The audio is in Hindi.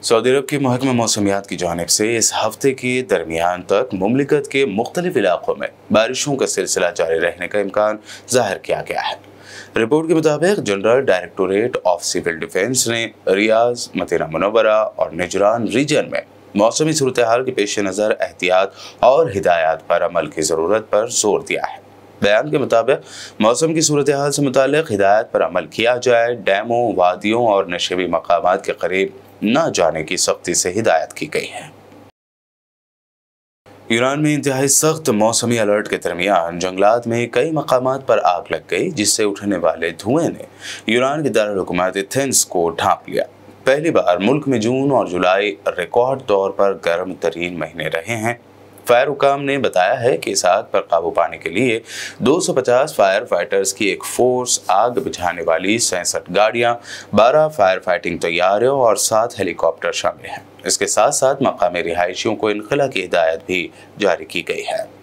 सऊदी अरब के महकमा मौसमियात की जानिब से इस हफ्ते के दरमियान तक मुमलिकत के मुख्तलिफ इलाकों में बारिशों का सिलसिला जारी रहने का इम्कान जाहिर किया गया है। रिपोर्ट के मुताबिक general directorate of civil defence ने रियाज, मदीना मुनव्वरा और निजरान रीजन में मौसमी सूरत हाल के पेश नज़र एहतियात और हिदायत पर अमल की ज़रूरत पर जोर दिया है। बयान के मुताबिक मौसम की सूरत हाल से मुतालिक हिदायत पर अमल किया जाए, डैमों, वादियों और नशेबी मकामात के करीब न जाने की सख्ती से हिदायत की गई है। ईरान में इंतहाई सख्त मौसमी अलर्ट के दरमियान जंगलात में कई मकामात पर आग लग गई, जिससे उठने वाले धुएं ने ईरान के दारुल-हुकूमत एथेंस को ढांप लिया। पहली बार मुल्क में जून और जुलाई रिकॉर्ड तौर पर गर्म तरीन महीने रहे हैं। फायर हुकाम ने बताया है कि इस आग पर काबू पाने के लिए 250 फायर फाइटर्स की एक फोर्स, आग बुझाने वाली 66 गाड़ियां, 12 फायर फाइटिंग तैयारियां और 7 हेलीकॉप्टर शामिल हैं। इसके साथ साथ मकामी रिहायशियों को इनखला की हिदायत भी जारी की गई है।